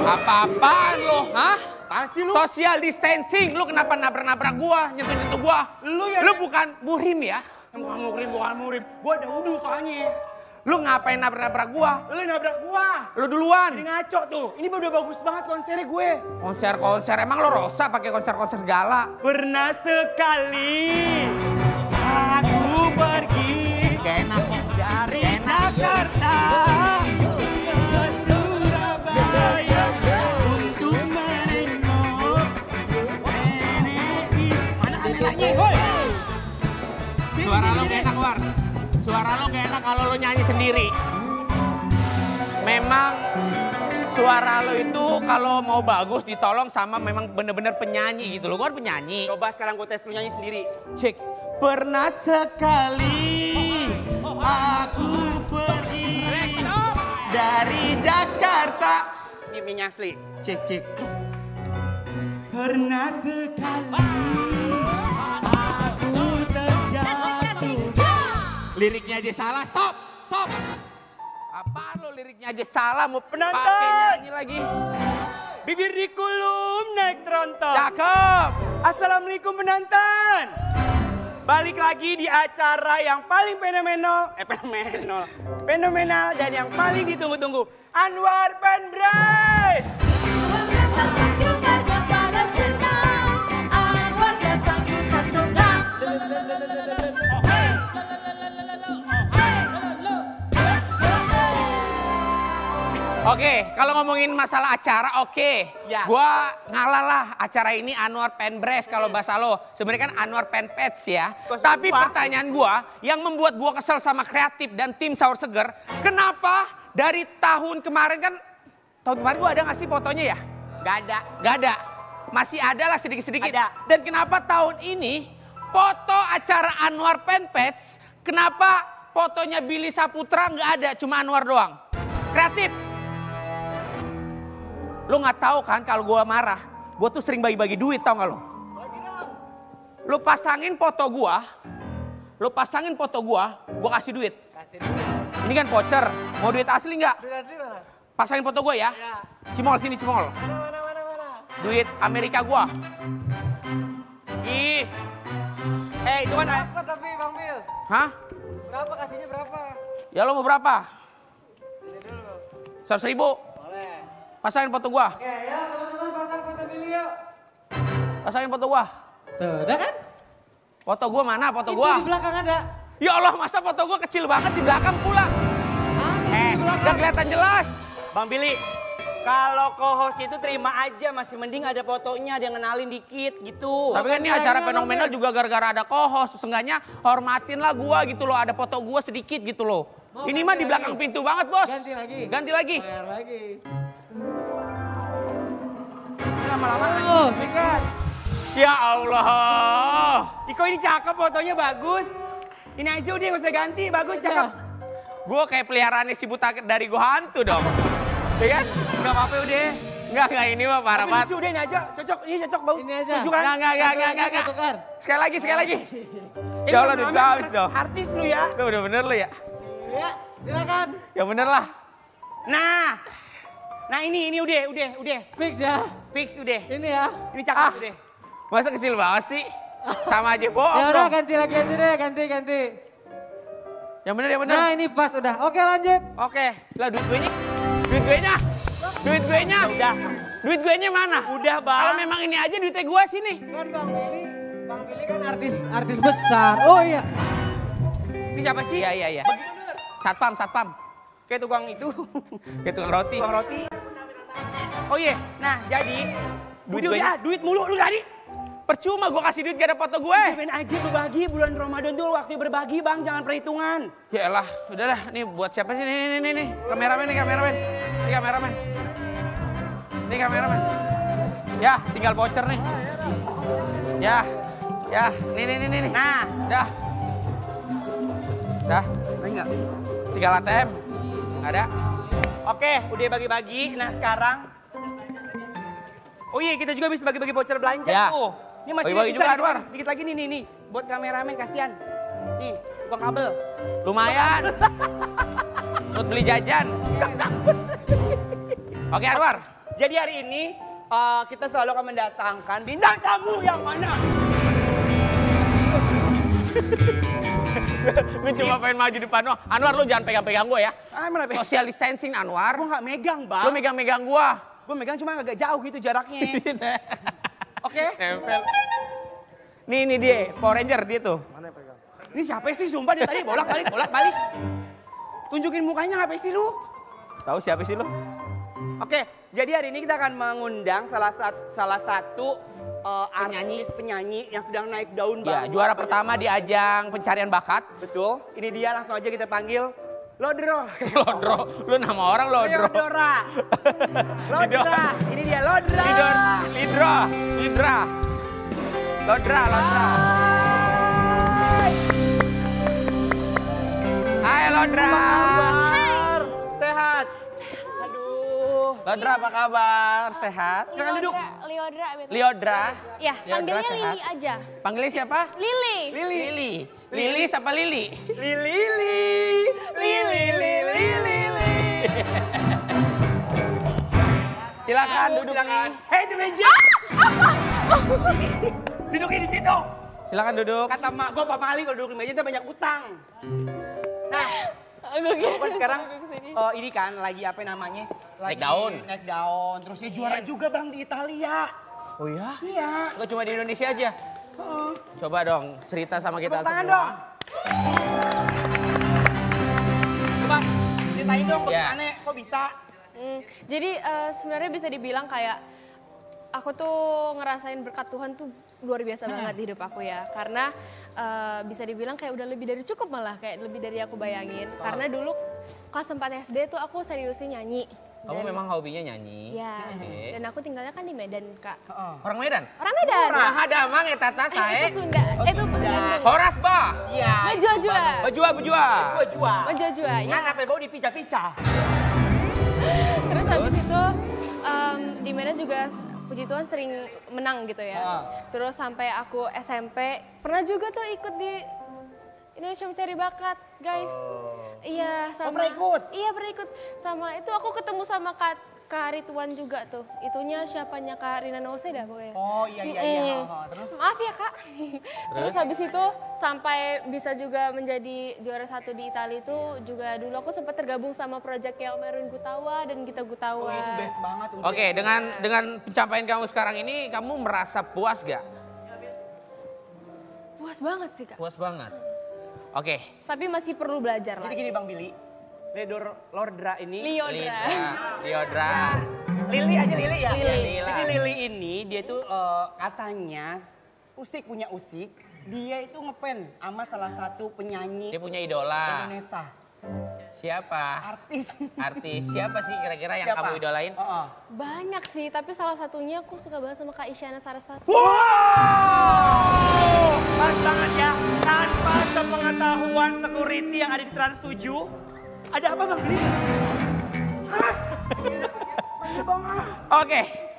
Apa-apaan lo? Hah? Pasti lu. Social distancing. Lu kenapa nabrak-nabrak gua, nyentuh-nyentuh gua? Lu bukan muhrim ya? Bukan murim. Gua ada wudhu soalnya. Lu ngapain nabrak-nabrak gua? Lu nabrak gua. Lu duluan. Ini ngaco tuh. Ini udah bagus banget konsernya gue. Konser. Emang lo rosa pakai konser segala? Pernah sekali aku pergi Gak enak. dari Jakarta ke Surabaya untuk menengok nenek. Mana anaknya? Woi! Suara lo gak enak, War. Suara lo gak enak kalau lo nyanyi sendiri. Memang suara lo itu kalau mau bagus ditolong sama memang bener-bener penyanyi gitu. Lo kan penyanyi. Coba sekarang gue tes lu nyanyi sendiri. Cek. Pernah sekali aku pergi dari Jakarta. Ini minyak asli. Cek. Pernah sekali aku terjatuh. Liriknya aja salah. Stop. Apaan lo liriknya aja salah mau Penonton! pakai nyanyi lagi. Bibir dikulum naik tronton. Cakep. Assalamualaikum penonton. Balik lagi di acara yang paling fenomenal dan yang paling ditunggu-tunggu. Anwar Penbrace. Oke, kalau ngomongin masalah acara, oke. Ya. Gua ngalah lah acara ini Anwar Penbrace kalau bahasa lo. Sebenarnya kan Anwar Penpets ya. Tapi pertanyaan gua yang membuat gua kesel sama kreatif dan tim Sahur Seger, kenapa dari tahun kemarin kan, tahun kemarin gua ada nggak sih fotonya ya? Gak ada. Masih ada lah sedikit-sedikit. Ada. Dan kenapa tahun ini foto acara Anwar Penpets, kenapa fotonya Billy Saputra nggak ada, cuma Anwar doang? Kreatif. Lo nggak tahu kan kalau gue marah, gue tuh sering bagi-bagi duit, tau gak lo? Lo pasangin foto gue kasih duit. Ini kan voucher, mau duit asli nggak? Duit asli mana? Pasangin foto gue ya. Cimol sini Cimol. Mana? Duit Amerika gue. Ih. Itu kan Berapa tapi Bang Mil? Hah? Berapa kasihnya berapa? Ya lo mau berapa? Ini dulu. 100.000. Boleh. Pasangin foto gue. Oke ya teman-teman pasang foto Billy yuk. Pasangin foto gue. Tuh udah kan? Foto gue mana? Foto Itu gue. di belakang ada. Ya Allah, masa foto gue kecil banget di belakang pula? Di belakang. Gak kelihatan jelas. Bang Billy, kalau co-host itu terima aja, masih mending ada fotonya, dia ngenalin dikit gitu. Tapi kan ini acara fenomenal juga gara-gara ada co-host. Seenggaknya hormatin lah gua gitu loh. Ada foto gua sedikit gitu loh. Mau Ini mah ganti di belakang lagi? pintu banget, Bos. Ganti lagi. Bayar lagi. Lama-lama. Oh sikat. Ya Allah. Iko ini cakep, fotonya bagus. Ini aja udah nggak usah ganti, bagus cakep. Gua kayak peliharaannya si buta dari gua hantu dong. Iya kan? Gak apa-apa udah. Enggak, ini mah parah Tapi banget. lucu deh, ini aja. Cocok, ini cocok bagus. Ini aja. Setuju kan? Enggak. Tukar. Sekali lagi. Ini Ya Allah, duit namanya gua habis dong. Artis lu ya. Lu udah bener lu ya? Iya silakan. Ya bener lah. Nah ini udah. Fix ya. Fix udah. Ini ya. Ini cakep udah. Masa kecil banget sih? Sama aja bohong Ya udah dong. ganti lagi aja deh ganti. Yang bener. Nah ini pas udah. Oke lanjut. Oke. Lah duit gue nya. Duit gue nya. Udah. Duit gue nya mana? Udah bang. Kalau memang ini aja duitnya gue sini. Kan Bang Billy kan artis besar. Oh iya. Ini siapa sih? Iya. Satpam. Kayak tukang itu. Kayak tukang roti. Tukang roti. Oh iya. Nah jadi. Duit Udah, gue nya. duit mulu lu tadi. Percuma gue kasih duit gak ada foto gue. Main aja berbagi, bulan Ramadan tuh waktu berbagi bang, jangan perhitungan. Ya elah, udahlah. Nih buat siapa sih? Nih. Kameramen. Ini kameramen. Ya, tinggal voucher nih. Ya. Nih. Nah, Dah. enggak. Tinggal ATM. Ada. Oke, udah bagi-bagi. Nah sekarang. Oh iya, kita juga bisa bagi-bagi voucher belanja Ya. tuh. Ini masih Bagi-bagi sisa juga, dikit Anwar. lagi, dikit lagi nih. Buat kameramen kasihan. Nih, tukang kabel. Lumayan. Buat beli jajan. Oke Anwar. Jadi hari ini kita selalu akan mendatangkan bintang tamu yang mana? Gue cuma pengen maju depan doang. Anwar lu jangan pegang-pegang gue ya. Mana Be? Social distancing Anwar. Gue nggak megang, Bang. Lu megang-megang gue. Gue megang cuma agak jauh gitu jaraknya. Oke? Nempel. Nih ini dia, Power Ranger dia tuh. Ini siapa sih sumpah dia tadi bolak-balik. Tunjukin mukanya ngapain sih lu? Tahu siapa sih lu? Oke, jadi hari ini kita akan mengundang salah satu penyanyi yang sedang naik daun Ya, banget. juara pertama di ajang pencarian bakat. Betul, ini dia langsung aja kita panggil Lodro. Lodro, lu nama orang Lodro. Lodra. Lodra, ini dia Lodra. Lidra. Lodra. Hai Lodra. Kabar? Sehat. Aduh. Lodra apa kabar? Sehat? Silakan duduk. Liodra. betul. Liodra. Ya, Liodra panggilnya sehat. Lili aja. Panggilnya siapa? Lili. Lili siapa Lili? Lili. Silakan duduk silakan. nih. Hei di meja. Duduknya di situ. Silakan duduk. Kata mak gue Pak Mali kalau duduk di meja itu banyak utang. Nah, Aku kira kan sekarang duduk sini. ini kan lagi apa namanya? Naik daun. Naik daun. Terus dia juara juga Bang di Italia. Oh ya? Iya. Gak cuma di Indonesia aja. Coba dong cerita sama kita Tepuk tangan semua. dong. Coba ceritain dong Ya. bagaimana kok bisa? Jadi sebenarnya bisa dibilang kayak aku tuh ngerasain berkat Tuhan tuh luar biasa banget di hidup aku ya. Karena bisa dibilang kayak udah lebih dari cukup malah, kayak lebih dari aku bayangin. Karena dulu kelas 4 SD tuh aku seriusin nyanyi. Kamu memang hobinya nyanyi? Ya, Oke. dan aku tinggalnya kan di Medan, Kak. Orang Medan? Orang Medan. Hadamang ya tata saya. Itu Sunda, itu Bandung. Horas bah. Iya. Bejua-jua. Bejua. Jual. Bejua-jua, ya. Kan apa bau dipica-pica. Terus habis itu di Medan juga puji Tuhan sering menang gitu ya. Terus sampai aku SMP pernah juga tuh ikut di Indonesia Mencari Bakat, guys. Iya, sama. pernah ikut? Iya, pernah ikut. Sama itu aku ketemu sama Kak Rituan juga tuh. Itunya siapanya Kak Rina Nose dah pokoknya. Oh iya. Terus? Maaf ya Kak. Terus habis itu sampai bisa juga menjadi juara 1 di Italia itu juga dulu aku sempat tergabung sama proyeknya Om Erwin Gutawa dan Gita Gutawa. Oh itu best banget. udah. Oke, dengan pencapaian kamu sekarang ini, kamu merasa puas gak? Puas banget sih Kak. Puas banget. Oke. Tapi masih perlu belajar Jadi lagi. gini Bang Billy, Lodra ini. Liodra. Liodra. Lili aja Lili ya? Lili. Lila. Jadi Lili ini dia tuh katanya punya usik. Dia itu ngepen sama salah satu penyanyi Dia punya idola. Indonesia. Siapa? Artis. Artis siapa sih kira-kira yang Siapa? kamu idolain? Banyak sih, tapi salah satunya aku suka banget sama Kak Isyana Sarasvati. Wow! Pas banget ya, tanpa sepengetahuan security yang ada di Trans 7. Ada apa Bang Billy? Hah? Panggil Bang Oke.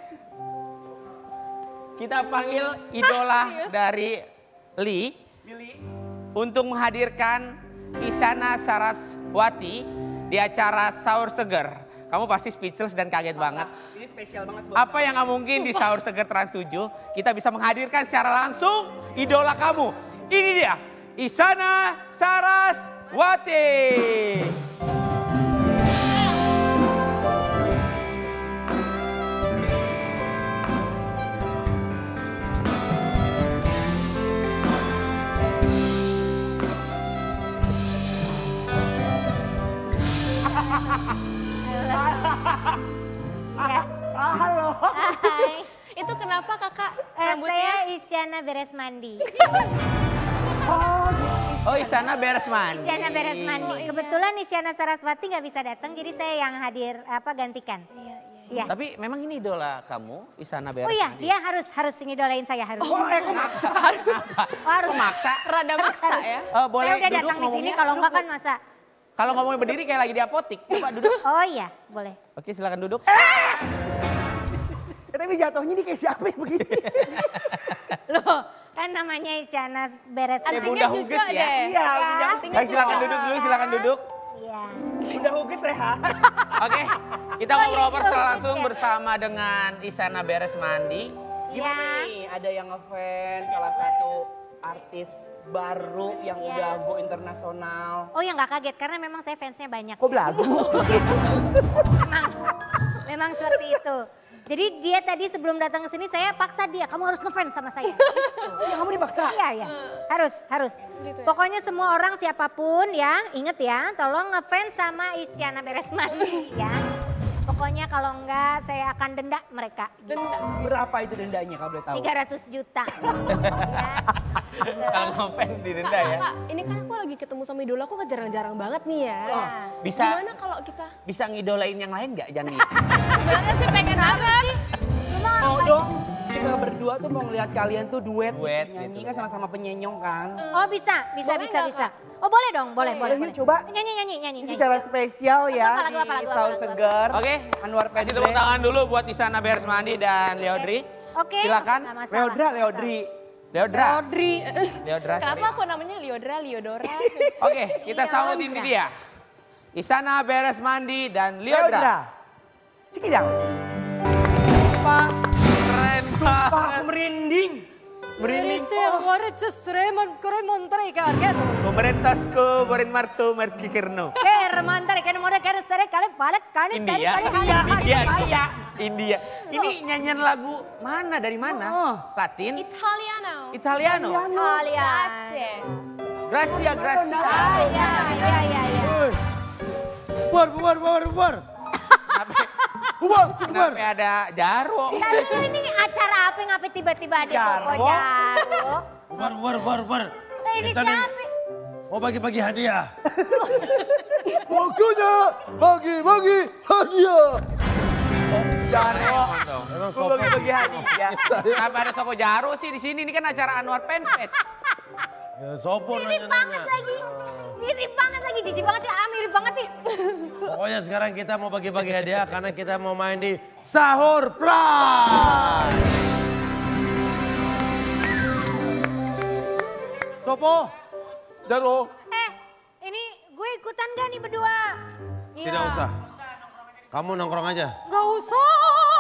Kita panggil idola serius? dari Lee Billy. untuk menghadirkan Isyana Sarasvati di acara Sahur Seger. Kamu pasti speechless dan kaget banget. Ini spesial banget buat Apa yang nggak mungkin di Sahur Seger Trans 7, kita bisa menghadirkan secara langsung idola kamu. Ini dia, Isyana Sarasvati. Halo. Hai, Itu kenapa Kakak saya rambutnya? Isyana beres mandi. Oh, Isyana beres mandi. Isyana beres mandi. Kebetulan Isyana Sarasvati nggak bisa datang, jadi saya yang hadir gantikan. Iya. Tapi memang ini idola kamu, Isyana beres Oh iya, mandi. dia harus ngidolain saya harus. Harus maksa. Rada maksa ya. Boleh Saya udah duduk datang di sini, ngomongnya? kalau enggak kan masa. Kalau ngomongnya berdiri kayak lagi di apotik. Coba duduk. Oh iya, boleh. Oke, silakan duduk. Tapi jatuhnya ini kayak siapa yang begini? Loh, kan namanya Isyana beres Kayak mandi. Bunda Artinya Huges cucok ya. deh. Iya, Ya. udah. Baik, silakan duduk dulu, silakan duduk. Iya. Ya. Udah Huges sehat. Oke, kita Oh, ngobrol iya, langsung iya. bersama dengan Isyana Beres Mandi. Gimana nih? Ada yang ngefans salah satu artis baru yang Iya. udah go internasional. Oh ya nggak kaget karena memang saya fansnya banyak. Kok belagu? Memang seperti itu. Jadi dia tadi sebelum datang ke sini saya paksa dia, kamu harus ngefans sama saya. Ya kamu dipaksa? Iya, iya. Harus. Gitu ya? Pokoknya semua orang siapapun ya, inget ya, tolong ngefans sama Isyana Beresmandi ya. Pokoknya kalau enggak saya akan denda mereka. Denda. Berapa itu dendanya kalau boleh tahu? 300 juta. Ya, gitu. Kalau ngefans didenda ya. Kak, ini kan aku lagi ketemu sama idola aku kan jarang-jarang banget nih ya. Ya. Bisa Gimana kalau kita? bisa ngidolain yang lain nggak Jani? Sebenarnya sih pengen banget. Memang Mau dong, kita berdua tuh mau ngeliat kalian tuh duet, Duet nyanyi gitu. kan sama-sama penyenyong kan. Oh bisa. Boleh nggak, Bisa. Oh boleh dong, boleh. Yuk, coba. Nyanyi. Ini secara spesial ya Lagu apa, di lagu apa, Sahur lagu apa? Segar. Oke, Anwar kasih Pendre. tepuk tangan dulu buat Isyana Beres Mandi dan Leodri. Oke. Silakan. nggak masalah. Leodri. Leodra. Leodri. Leodra. Kenapa aku namanya Liodora? Oke, kita Iya, sautin Leodra. dia. Isyana Beres Mandi dan Leodra. Cikidang. Pak, keren Pak, banget. aku merinding. Merinding. Komunitasku Borin Marto Merkikirno. India. Ini nyanyian lagu mana dari mana? Oh. Latin? Italiano. Italiano. Grazie. Gracia, Gracia. Iya. Bubar. Kenapa ada Jaro? Lalu ini acara apa ngapa tiba-tiba ada Sopo Jaro? Bubar. Ini Kita nih siapa? mau bagi-bagi hadiah. Waktunya bagi-bagi hadiah. Jaro. Emang Gue bagi-bagi hadiah. Kenapa ada Sopo Jaro sih di sini? Ini kan acara Anwar Penpet. Ya, sopo Mirip banget lagi. Mirip banget lagi, jijik banget ya. Mirip banget nih. Pokoknya sekarang kita mau bagi-bagi hadiah karena kita mau main di Sahur Prize. Sopo, Jaro, Ini gue ikutan gak nih berdua? tidak usah. Kamu nongkrong aja. Gak usah.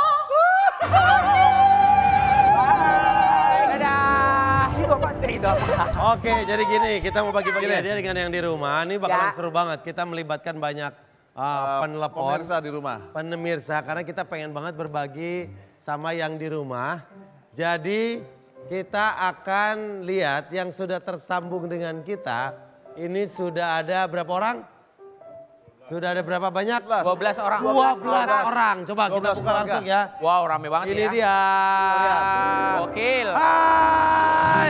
Dadah. Itu apa? Itu apa? Oke, jadi gini, kita mau bagi-bagi hadiah dengan yang di rumah. Ini bakalan Ya. seru banget. Kita melibatkan banyak penelepon, Pemirsa di rumah. pemirsa, karena kita pengen banget berbagi sama yang di rumah. Jadi kita akan lihat yang sudah tersambung dengan kita. Ini sudah ada berapa orang? Sudah ada berapa banyak? 12 orang. 12 orang. Coba kita 12 buka keluarga. langsung ya. Wow, rame banget Ini ya. dia. Gokil. Hai.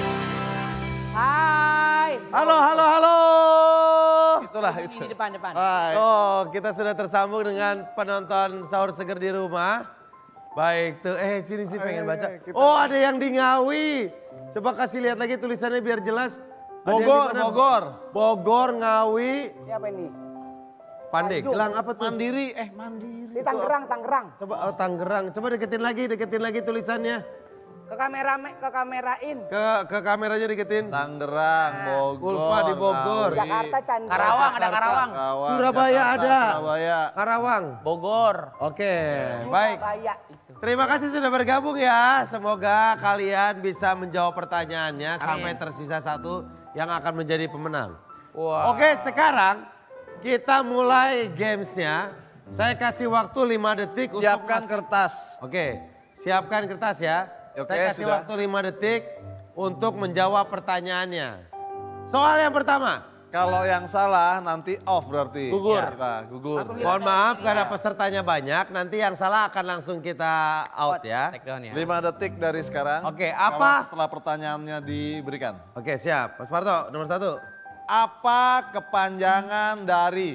Hai. Halo. Itulah itu. Di depan. Hai. Oh, kita sudah tersambung dengan penonton Sahur Seger di rumah. Baik tuh, sini pengen baca. kita- Oh, ada yang di Ngawi. Coba kasih lihat lagi tulisannya biar jelas. Ada yang di Bogor, mana? Bogor. Bogor, Ngawi, Siapa ini? Pandeglang apa tuh? Mandiri, mandiri. Di Tangerang. Coba Tangerang. Coba deketin lagi tulisannya. Ke kamerain. Ke kameranya deketin. Tangerang, Bogor. Ulfa di Bogor. Ngawi, Jakarta, Chandra. Karawang, ada Karawang. Karawang, Surabaya Jakarta, ada. Surabaya. Karawang. Bogor. Oke, baik. Surabaya. Terima kasih sudah bergabung ya. Semoga kalian bisa menjawab pertanyaannya sampai tersisa satu yang akan menjadi pemenang. Wah. Oke, sekarang kita mulai gamesnya. Saya kasih waktu 5 detik Siapkan untuk kertas. Oke, siapkan kertas ya. Oke, Saya kasih sudah. waktu 5 detik untuk menjawab pertanyaannya. Soal yang pertama. Kalau yang salah nanti off berarti. Gugur. Kita gugur. Mohon maaf karena pesertanya banyak, nanti yang salah akan langsung kita out ya. Take down ya. 5 detik dari sekarang. Oke, Kalau apa? setelah pertanyaannya diberikan. Oke, siap. Mas Parto, nomor 1. Apa kepanjangan dari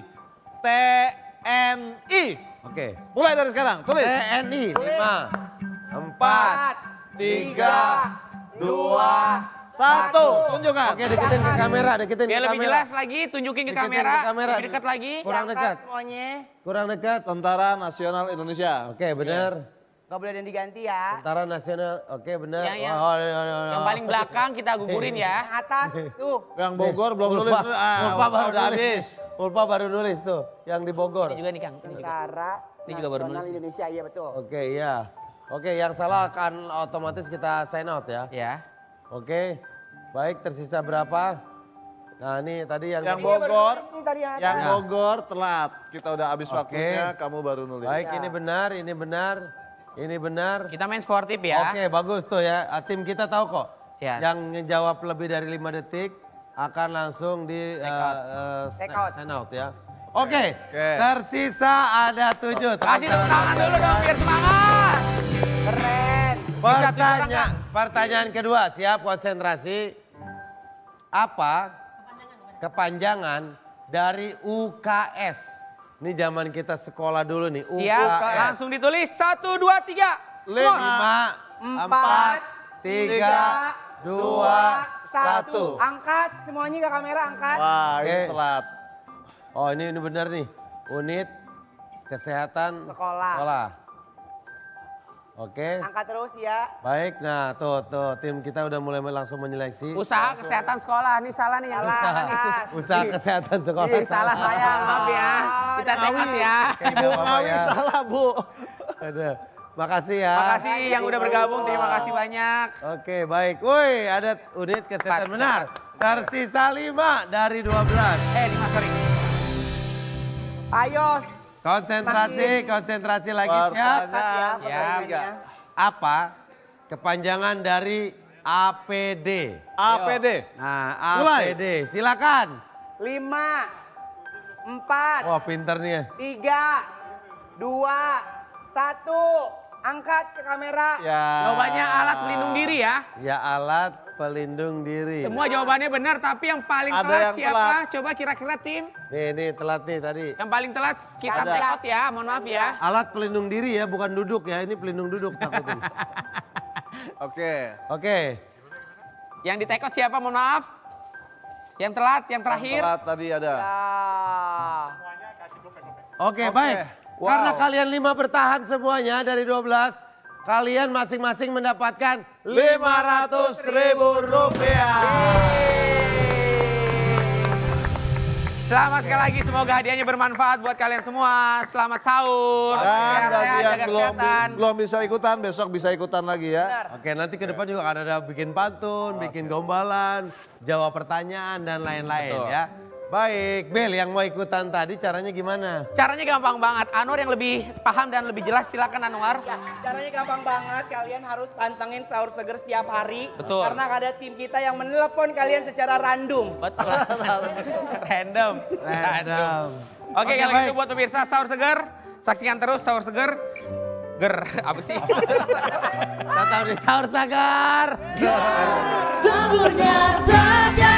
TNI? Oke. Mulai dari sekarang, tulis. TNI 5, 4, 3, 2, 1. Tunjukkan. Oke, deketin ke kamera, deketin Biar ke lebih kamera. jelas lagi, tunjukin ke Deketin kamera. ke kamera. Lebih dekat lagi. Kurang dekat, Semuanya. kurang dekat. Tentara Nasional Indonesia. Oke, benar. Gak boleh ada yang diganti ya. Tentara Nasional, oke benar. Yang- Oh, Yang paling belakang kita gugurin ya. Yang atas tuh. Yang Bogor belum Lupa, tulis. lupa Waktu baru udah tulis. habis. Ulfa baru nulis tuh, yang di Bogor. Ini juga nih Kang. Ini juga. Tentara Ini juga baru Nasional nulis. Indonesia, iya betul. Oke, iya. Oke, yang salah akan otomatis kita sign out ya. Ya. Oke, baik tersisa berapa? Nah ini tadi yang Bogor, Ini tadi yang yang Ya. Bogor telat. Kita udah habis Oke. waktunya, kamu baru nulis. Baik, ini benar, ini benar, ini benar. Kita main sportif ya. Oke, bagus tuh ya. Tim kita tahu kok. Ya. Yang ngejawab lebih dari 5 detik akan langsung di Take out. sign out ya. Oke, Oke. tersisa ada 7. Kasih tepuk tangan dulu dong biar semangat. keren. Sisa 7 orang, Kang. Pertanyaan kedua, siap konsentrasi. Apa kepanjangan dari UKS? Ini zaman kita sekolah dulu nih. Siap, langsung ditulis. 1, 2, 3. 5, 4, 3, 2, 1. Angkat semuanya ke kamera, angkat. Wah, ini Oke. telat. Oh ini benar nih. Unit Kesehatan Sekolah. Oke, Angkat terus ya. baik. Nah tuh tim kita udah mulai langsung menyeleksi. Usaha kesehatan sekolah. Ini salah nih yang Usaha kesehatan sekolah. Salah saya, maaf ya. Kita take out ya. Oke, nggak Ibu apa-apa Ngawi ya. salah, Bu. Aduh. Makasih ya. Makasih yang udah bergabung, terima kasih banyak. Oke, baik. Woi, ada unit kesehatan Empat, benar. Tersisa 5 dari 12. 5 sorry. Ayo. Konsentrasi lagi siap. Pertanyaan Ya. ketiga. Apa kepanjangan dari APD? APD. Nah, Mulai. APD. Silakan. 5, 4, Wah, pinter nih ya. 3, 2, 1. Angkat ke kamera. Ya. Jawabannya alat pelindung diri ya. Ya, alat pelindung diri. Semua jawabannya benar, tapi yang paling Ada telat yang siapa? telat. Coba kira-kira tim. Nih telat nih tadi. Yang paling telat kita Ada. take out ya, mohon maaf ya. Alat pelindung diri ya, bukan duduk ya. Ini pelindung duduk takutnya. Oke. Oke. Yang di take out siapa, mohon maaf. Yang telat, yang terakhir. Telat tadi ada. Oke, baik. Karena kalian 5 bertahan semuanya dari 12, kalian masing-masing mendapatkan 500.000 rupiah. Selamat sekali lagi, semoga hadiahnya bermanfaat buat kalian semua. Selamat sahur. Dan Sehat-sehat, bagi yang jaga kesehatan. belum bisa ikutan, besok bisa ikutan lagi ya. Oke, nanti ke depan juga akan ada bikin pantun, bikin gombalan, jawab pertanyaan dan lain-lain Betul. ya. Baik, Bel yang mau ikutan tadi caranya gimana? Caranya gampang banget. Anwar yang lebih paham dan lebih jelas, silakan Anwar. Ya, caranya gampang banget. Kalian harus pantengin Sahur Seger setiap hari. Betul. Karena ada tim kita yang menelepon kalian secara random. Betul. Random. Random. Oke, kalau baik. gitu buat pemirsa Sahur Seger, saksikan terus Sahur Seger. Apa sih? Tetap di Sahur Segar. Sahurnya saja.